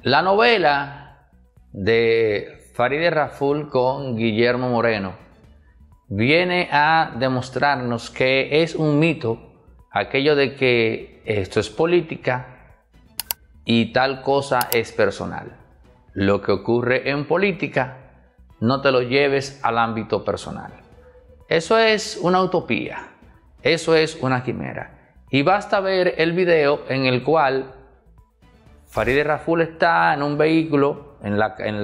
La novela de Farideh Raful con Guillermo Moreno viene a demostrarnos que es un mito aquello de que esto es política y tal cosa es personal. Lo que ocurre en política no te lo lleves al ámbito personal. Eso es una utopía, eso es una quimera. Y basta ver el video en el cual Farideh Raful está en un vehículo, en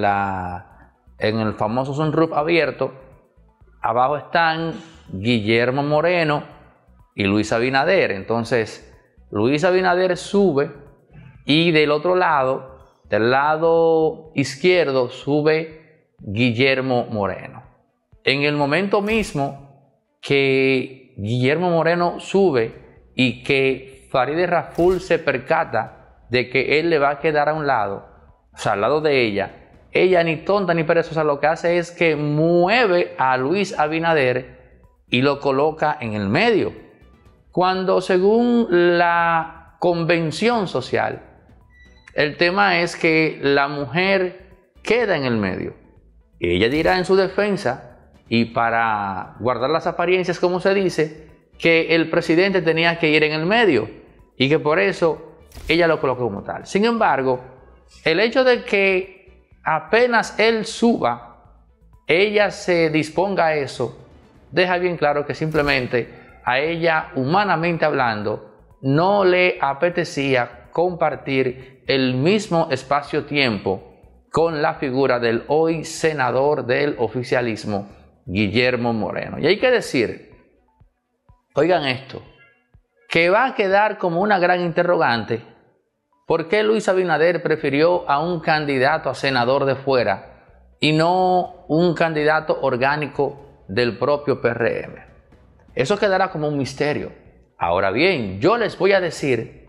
el famoso sunroof abierto. Abajo están Guillermo Moreno y Luis Abinader. Entonces, Luis Abinader sube y del otro lado, del lado izquierdo, sube Guillermo Moreno. En el momento mismo que Guillermo Moreno sube y que Farideh Raful se percata de que él le va a quedar a un lado, o sea, al lado de ella ni tonta ni perezosa lo que hace es que mueve a Luis Abinader y lo coloca en el medio. Cuando según la convención social, el tema es que la mujer queda en el medio. Ella dirá en su defensa, y para guardar las apariencias como se dice, que el presidente tenía que ir en el medio y que por eso ella lo colocó como tal. Sin embargo, el hecho de que apenas él suba, ella se disponga a eso, deja bien claro que simplemente a ella, humanamente hablando, no le apetecía compartir el mismo espacio-tiempo con la figura del hoy senador del oficialismo, Guillermo Moreno. Y hay que decir, oigan esto, que va a quedar como una gran interrogante. ¿Por qué Luis Abinader prefirió a un candidato a senador de fuera y no un candidato orgánico del propio PRM? Eso quedará como un misterio. Ahora bien, yo les voy a decir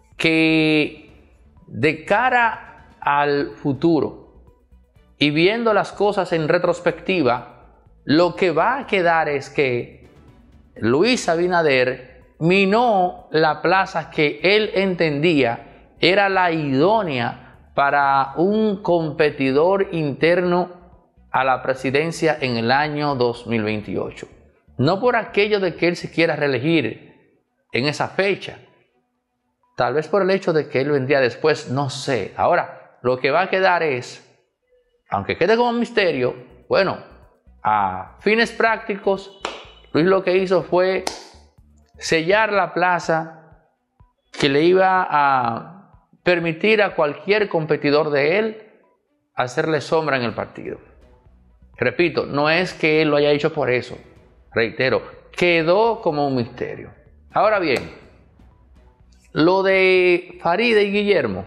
que de cara al futuro y viendo las cosas en retrospectiva, lo que va a quedar es que Luis Abinader minó la plaza que él entendía era la idónea para un competidor interno a la presidencia en el año 2028. No por aquello de que él se quiera reelegir en esa fecha, tal vez por el hecho de que él vendría después, no sé. Ahora, lo que va a quedar es, aunque quede como un misterio, bueno, a fines prácticos, Luis lo que hizo fue sellar la plaza que le iba a permitir a cualquier competidor de él hacerle sombra en el partido. Repito, no es que él lo haya hecho por eso. Reitero, quedó como un misterio. Ahora bien, lo de Farideh y Guillermo,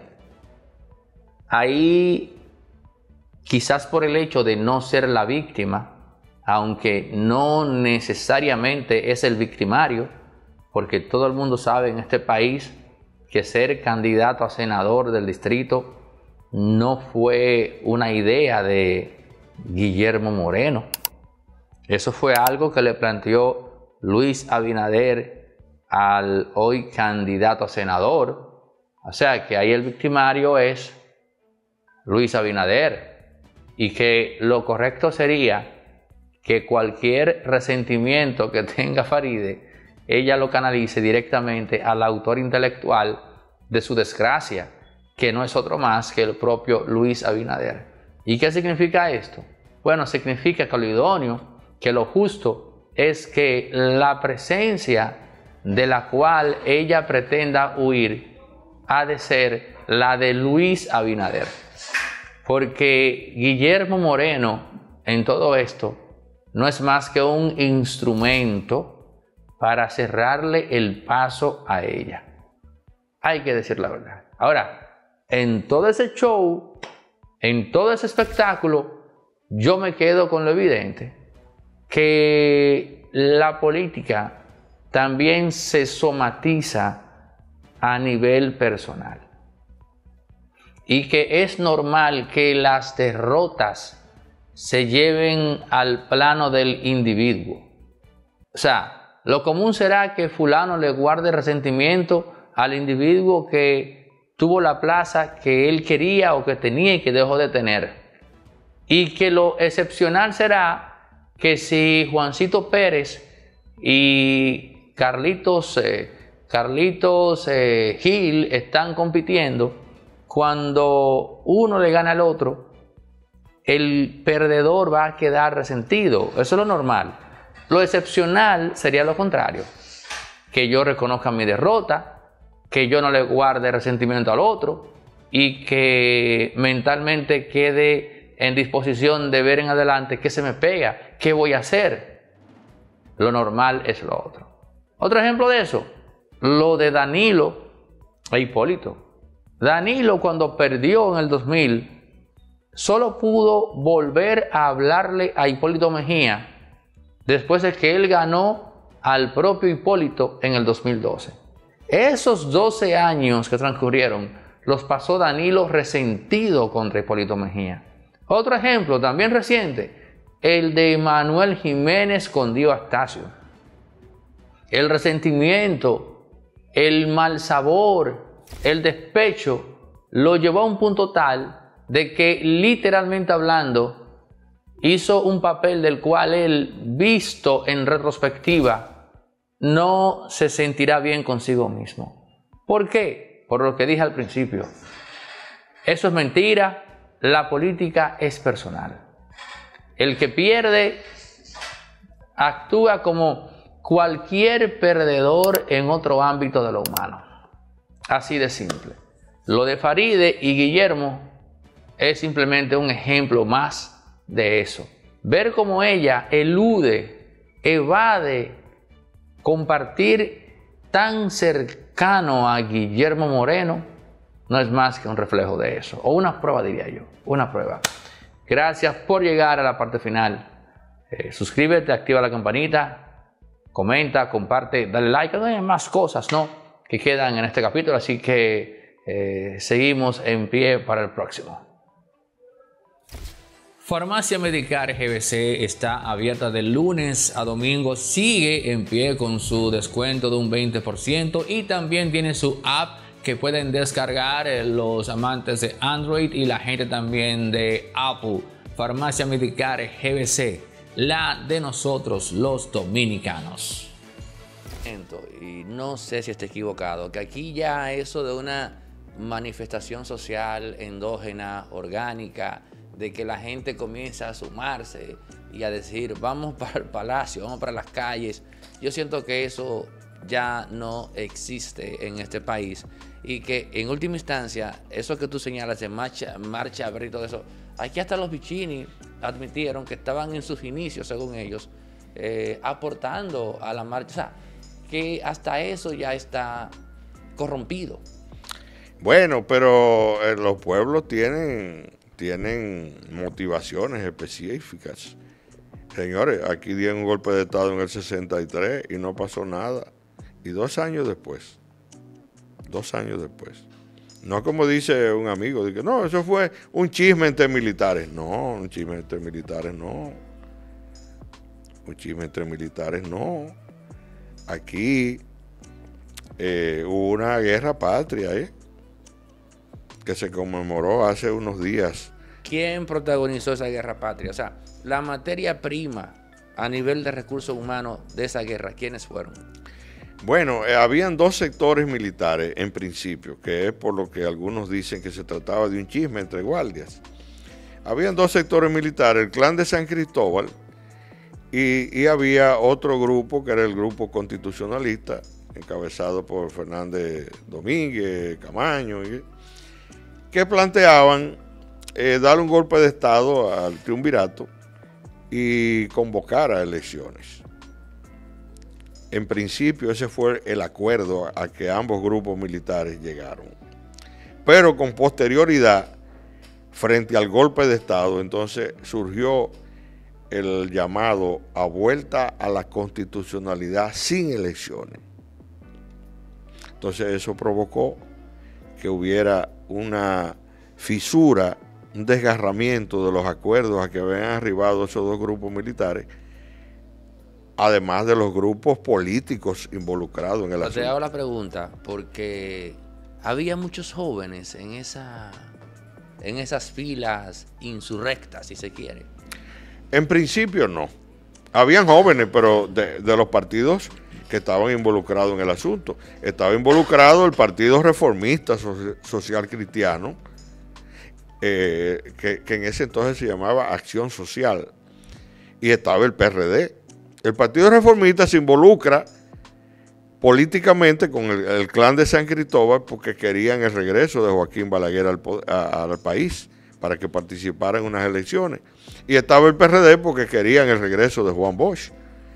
ahí quizás por el hecho de no ser la víctima, aunque no necesariamente es el victimario, porque todo el mundo sabe en este país que ser candidato a senador del distrito no fue una idea de Guillermo Moreno. Eso fue algo que le planteó Luis Abinader al hoy candidato a senador. O sea que ahí el victimario es Luis Abinader y que lo correcto sería que cualquier resentimiento que tenga Farideh ella lo canalice directamente al autor intelectual de su desgracia, que no es otro más que el propio Luis Abinader. ¿Y qué significa esto? Bueno, significa que lo idóneo, que lo justo es que la presencia de la cual ella pretenda huir ha de ser la de Luis Abinader. Porque Guillermo Moreno en todo esto no es más que un instrumento para cerrarle el paso a ella. Hay que decir la verdad. Ahora, en todo ese show, en todo ese espectáculo, yo me quedo con lo evidente, que la política también se somatiza a nivel personal. Y que es normal que las derrotas se lleven al plano del individuo. O sea, lo común será que fulano le guarde resentimiento al individuo que tuvo la plaza que él quería o que tenía y que dejó de tener. Y que lo excepcional será que si Juancito Pérez y Carlitos Gil están compitiendo, cuando uno le gana al otro, el perdedor va a quedar resentido. Eso es lo normal. Lo excepcional sería lo contrario. Que yo reconozca mi derrota, que yo no le guarde resentimiento al otro y que mentalmente quede en disposición de ver en adelante qué se me pega, qué voy a hacer. Lo normal es lo otro. Otro ejemplo de eso, lo de Danilo e Hipólito. Danilo, cuando perdió en el 2000, solo pudo volver a hablarle a Hipólito Mejía después de que él ganó al propio Hipólito en el 2012. Esos 12 años que transcurrieron los pasó Danilo resentido contra Hipólito Mejía. Otro ejemplo también reciente, el de Manuel Jiménez con Dio Astacio. El resentimiento, el mal sabor, el despecho lo llevó a un punto tal de que, literalmente hablando, hizo un papel del cual él, visto en retrospectiva, no se sentirá bien consigo mismo. ¿Por qué? Por lo que dije al principio. Eso es mentira. La política es personal. El que pierde actúa como cualquier perdedor en otro ámbito de lo humano. Así de simple. Lo de Faride y Guillermo es simplemente un ejemplo más de eso. Ver cómo ella elude, evade compartir tan cercano a Guillermo Moreno no es más que un reflejo de eso, o una prueba, diría yo, una prueba. Gracias por llegar a la parte final. Suscríbete, activa la campanita, comenta, comparte, dale like. Hay más cosas, ¿no?, que quedan en este capítulo, así que seguimos en pie para el próximo. Farmacia Medicar GBC está abierta de lunes a domingo, sigue en pie con su descuento de un 20% y también tiene su app que pueden descargar los amantes de Android y la gente también de Apple. Farmacia Medicar GBC, la de nosotros los dominicanos. Y no sé si estoy equivocado, que aquí ya eso de una manifestación social endógena, orgánica, de que la gente comienza a sumarse y a decir vamos para el palacio, vamos para las calles. Yo siento que eso ya no existe en este país y que en última instancia eso que tú señalas de marcha verde y todo eso, aquí hasta los Vicini admitieron que estaban en sus inicios, según ellos, aportando a la marcha. O sea, que hasta eso ya está corrompido. Bueno, pero los pueblos tienen motivaciones específicas. Señores, aquí dieron un golpe de Estado en el 63 y no pasó nada. Y 2 años después, no como dice un amigo, dice, no, eso fue un chisme entre militares. No, un chisme entre militares no. Un chisme entre militares no. Aquí hubo una guerra patria, que se conmemoró hace unos días. ¿Quién protagonizó esa guerra patria? O sea, la materia prima a nivel de recursos humanos de esa guerra, ¿quiénes fueron? Bueno, habían 2 sectores militares en principio, que es por lo que algunos dicen que se trataba de un chisme entre guardias. Habían 2 sectores militares, el clan de San Cristóbal y había otro grupo que era el grupo constitucionalista, encabezado por Fernández Domínguez, Camaño, que planteaban dar un golpe de Estado al triunvirato y convocar a elecciones. En principio ese fue el acuerdo a que ambos grupos militares llegaron. Pero con posterioridad, frente al golpe de Estado, entonces surgió el llamado a vuelta a la constitucionalidad sin elecciones. Entonces eso provocó que hubiera una fisura, un desgarramiento de los acuerdos a que habían arribado esos 2 grupos militares, además de los grupos políticos involucrados en el asunto. Te hago la pregunta porque había muchos jóvenes en esas filas insurrectas, si se quiere. En principio no. Habían jóvenes, pero de los partidos que estaban involucrados en el asunto. Estaba involucrado el Partido Reformista Social Cristiano, que en ese entonces se llamaba Acción Social, y estaba el PRD. El Partido Reformista se involucra políticamente con el clan de San Cristóbal porque querían el regreso de Joaquín Balaguer al país para que participara en unas elecciones. Y estaba el PRD porque querían el regreso de Juan Bosch.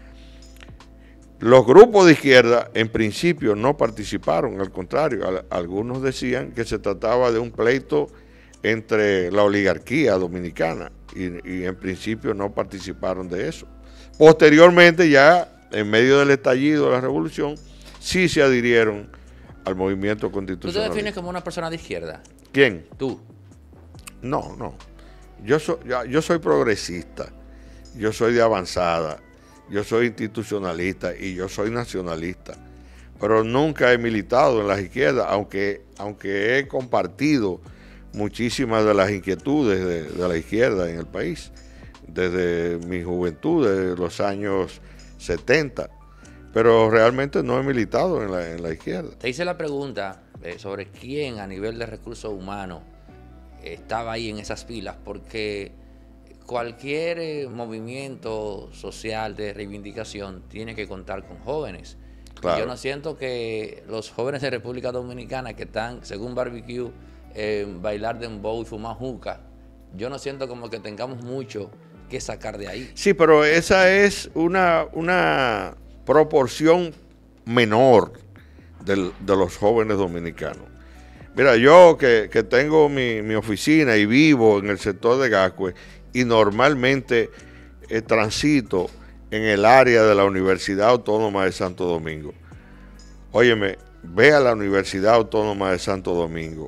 Los grupos de izquierda en principio no participaron, al contrario, algunos decían que se trataba de un pleito entre la oligarquía dominicana y en principio no participaron de eso. Posteriormente, ya en medio del estallido de la revolución, sí se adhirieron al movimiento constitucional. ¿Tú te defines como una persona de izquierda? ¿Quién? Tú. No, no. Yo soy progresista, yo soy de avanzada, yo soy institucionalista y yo soy nacionalista, pero nunca he militado en las izquierdas, aunque he compartido muchísimas de las inquietudes de la izquierda en el país, desde mi juventud, desde los años 70, pero realmente no he militado en la izquierda. Te hice la pregunta sobre quién a nivel de recursos humanos estaba ahí en esas filas, porque cualquier movimiento social de reivindicación tiene que contar con jóvenes. Claro. Yo no siento que los jóvenes de República Dominicana que están, según Barbecue, bailar dembow y fumar juca, yo no siento como que tengamos mucho que sacar de ahí. Sí, pero esa es una proporción menor de los jóvenes dominicanos. Mira, yo que tengo mi oficina y vivo en el sector de Gascue y normalmente transito en el área de la Universidad Autónoma de Santo Domingo. Óyeme, ve a la Universidad Autónoma de Santo Domingo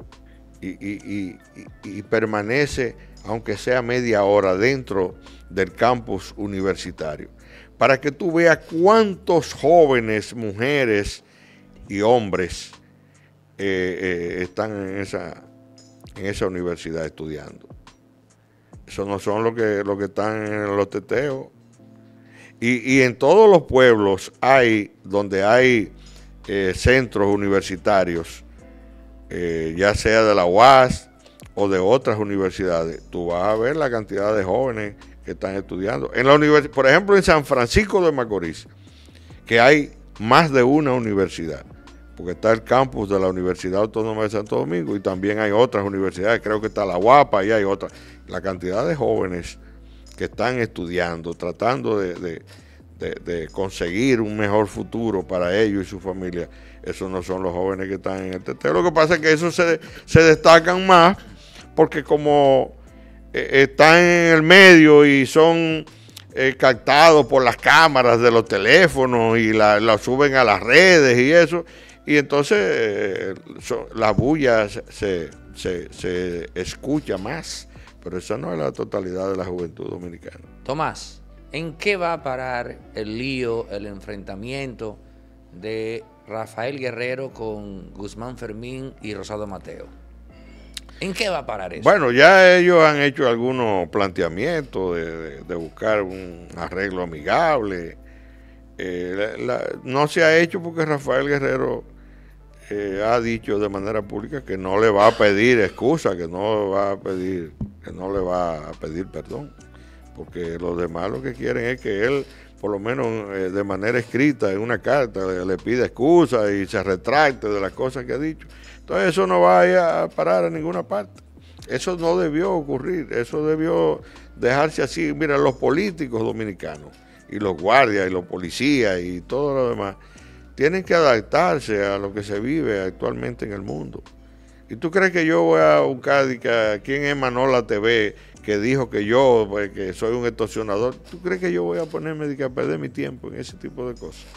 y permanece, aunque sea media hora, dentro del campus universitario, para que tú veas cuántos jóvenes, mujeres y hombres están en esa universidad estudiando. Eso no son los que están en los teteos. Y en todos los pueblos donde hay centros universitarios, ya sea de la UAS o de otras universidades, tú vas a ver la cantidad de jóvenes que están estudiando. Por ejemplo, en San Francisco de Macorís, que hay más de una universidad, porque está el campus de la Universidad Autónoma de Santo Domingo y también hay otras universidades, creo que está la UAPA y hay otras. La cantidad de jóvenes que están estudiando, tratando de conseguir un mejor futuro para ellos y su familia, esos no son los jóvenes que están en el teteo. Lo que pasa es que esos se destacan más porque como están en el medio y son captados por las cámaras de los teléfonos y la suben a las redes y eso, y entonces la bulla se escucha más, pero esa no es la totalidad de la juventud dominicana. Tomás, ¿en qué va a parar el lío, el enfrentamiento de Rafael Guerrero con Guzmán Fermín y Rosado Mateo? ¿En qué va a parar eso? Bueno, ya ellos han hecho algunos planteamientos de buscar un arreglo amigable. No se ha hecho porque Rafael Guerrero ha dicho de manera pública que no le va a pedir excusa, que no le va a pedir perdón, porque los demás lo que quieren es que él, por lo menos de manera escrita, en una carta, le pida excusa y se retracte de las cosas que ha dicho. Entonces eso no va a parar a ninguna parte. Eso no debió ocurrir, eso debió dejarse así. Mira, los políticos dominicanos y los guardias y los policías y todo lo demás tienen que adaptarse a lo que se vive actualmente en el mundo. ¿Y tú crees que yo voy a buscar quién es Manola TV que dijo que yo que soy un extorsionador? ¿Tú crees que yo voy a ponerme a perder mi tiempo en ese tipo de cosas?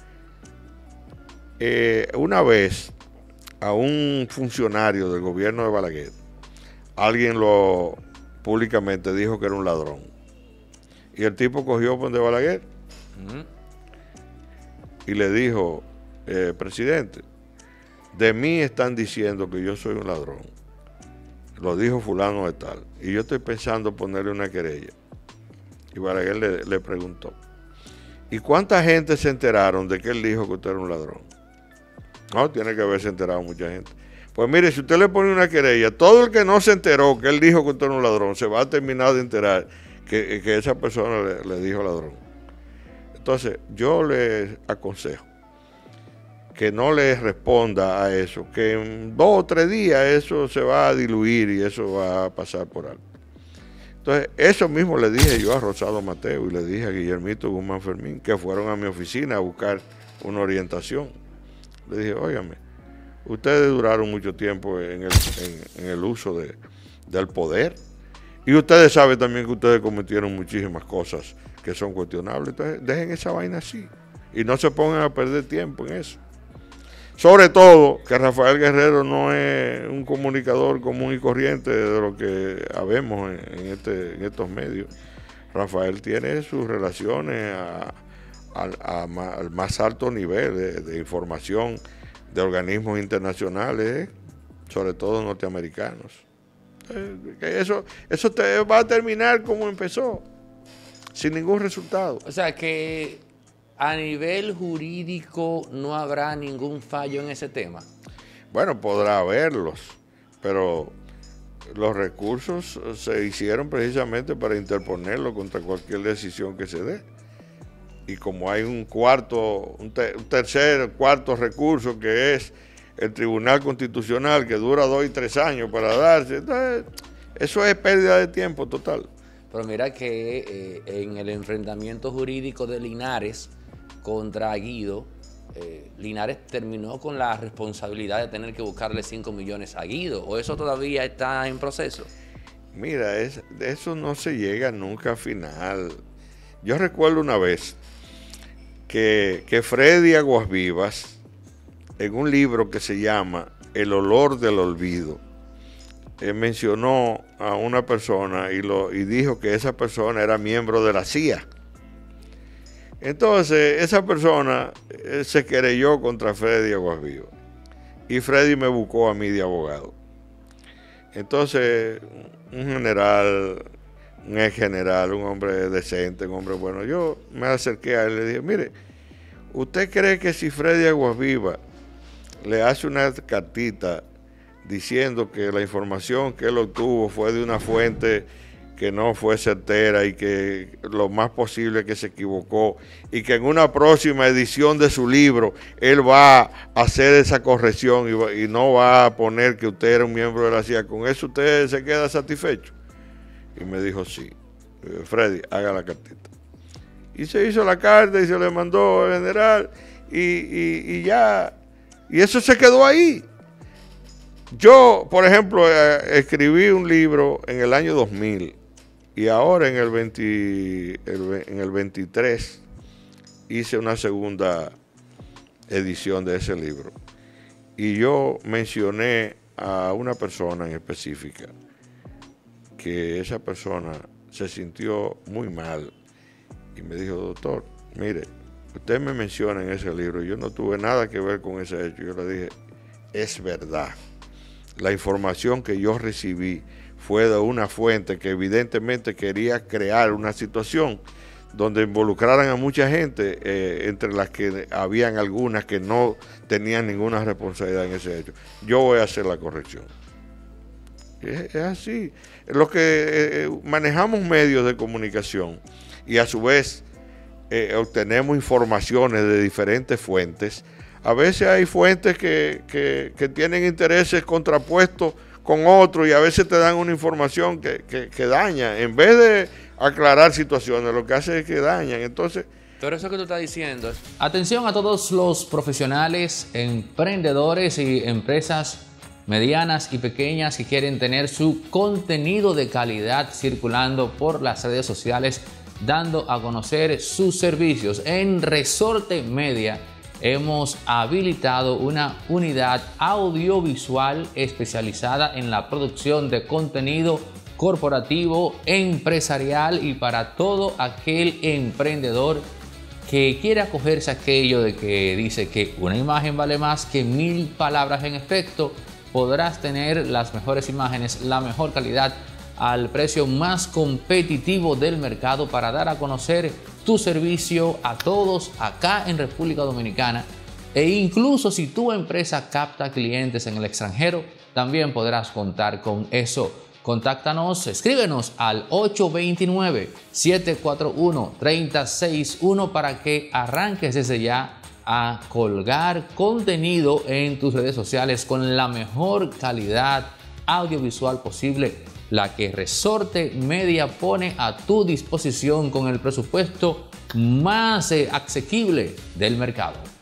Una vez a un funcionario del gobierno de Balaguer, alguien públicamente dijo que era un ladrón. Y el tipo cogió de Balaguer y le dijo, presidente, de mí están diciendo que yo soy un ladrón. Lo dijo fulano de tal. Y yo estoy pensando ponerle una querella. Y Balaguer le preguntó, ¿y cuánta gente se enteraron de que él dijo que usted era un ladrón? No, tiene que haberse enterado mucha gente. Pues mire, si usted le pone una querella, todo el que no se enteró que él dijo que usted era un ladrón, se va a terminar de enterar que esa persona le dijo ladrón. Entonces, yo le aconsejo que no le responda a eso, que en 2 o 3 días eso se va a diluir y eso va a pasar por alto. Entonces, eso mismo le dije yo a Rosado Mateo y le dije a Guillermito Guzmán Fermín, que fueron a mi oficina a buscar una orientación. Le dije, óigame, ustedes duraron mucho tiempo en el uso del poder y ustedes saben también que ustedes cometieron muchísimas cosas que son cuestionables. Entonces, dejen esa vaina así y no se pongan a perder tiempo en eso. Sobre todo que Rafael Guerrero no es un comunicador común y corriente de lo que habemos en estos medios. Rafael tiene sus relaciones al más alto nivel de información de organismos internacionales, sobre todo norteamericanos. Eso te va a terminar como empezó, sin ningún resultado. O sea que a nivel jurídico no habrá ningún fallo en ese tema. Bueno, podrá haberlos, pero los recursos se hicieron precisamente para interponerlo contra cualquier decisión que se dé. Y como hay un tercer, cuarto recurso que es el Tribunal Constitucional, que dura 2 y 3 años para darse, entonces, eso es pérdida de tiempo total. Pero mira que en el enfrentamiento jurídico de Linares contra Guido, Linares terminó con la responsabilidad de tener que buscarle 5 millones a Guido, ¿o eso todavía está en proceso? Mira, eso no se llega nunca al final. Yo recuerdo una vez que Freddy Aguasvivas, en un libro que se llama El olor del olvido, mencionó a una persona y dijo que esa persona era miembro de la CIA. Entonces, esa persona se querelló contra Freddy Aguasvivas y Freddy me buscó a mí de abogado. Entonces, un general, un ex general, un hombre decente, un hombre bueno, yo me acerqué a él y le dije, mire, ¿usted cree que si Freddy Aguasvivas le hace una cartita diciendo que la información que él obtuvo fue de una fuente que no fue certera y que lo más posible que se equivocó y que en una próxima edición de su libro él va a hacer esa corrección y no va a poner que usted era un miembro de la CIA, con eso usted se queda satisfecho? Y me dijo, sí, Freddy, haga la cartita. Y se hizo la carta y se le mandó al general y ya, y eso se quedó ahí. Yo, por ejemplo, escribí un libro en el año 2000 y ahora en el 23 hice una segunda edición de ese libro. Y yo mencioné a una persona en específica, que esa persona se sintió muy mal y me dijo, doctor, mire, usted me menciona en ese libro, yo no tuve nada que ver con ese hecho. Yo le dije, es verdad. La información que yo recibí fue de una fuente que evidentemente quería crear una situación donde involucraran a mucha gente, entre las que habían algunas que no tenían ninguna responsabilidad en ese hecho. Yo voy a hacer la corrección. Es así. Los que manejamos medios de comunicación y a su vez obtenemos informaciones de diferentes fuentes, a veces hay fuentes que tienen intereses contrapuestos con otros y a veces te dan una información que daña. En vez de aclarar situaciones, lo que hace es que dañan. Entonces, pero eso que tú estás diciendo. Atención a todos los profesionales, emprendedores y empresas medianas y pequeñas que quieren tener su contenido de calidad circulando por las redes sociales, dando a conocer sus servicios. En Resorte Media hemos habilitado una unidad audiovisual especializada en la producción de contenido corporativo, empresarial y para todo aquel emprendedor que quiere acogerse a aquello de que dice que una imagen vale más que 1000 palabras. En efecto, podrás tener las mejores imágenes, la mejor calidad, al precio más competitivo del mercado para dar a conocer tu servicio a todos acá en República Dominicana. E incluso si tu empresa capta clientes en el extranjero, también podrás contar con eso. Contáctanos, escríbenos al 829-741-3061 para que arranques desde ya a colgar contenido en tus redes sociales con la mejor calidad audiovisual posible, la que Resorte Media pone a tu disposición con el presupuesto más asequible del mercado.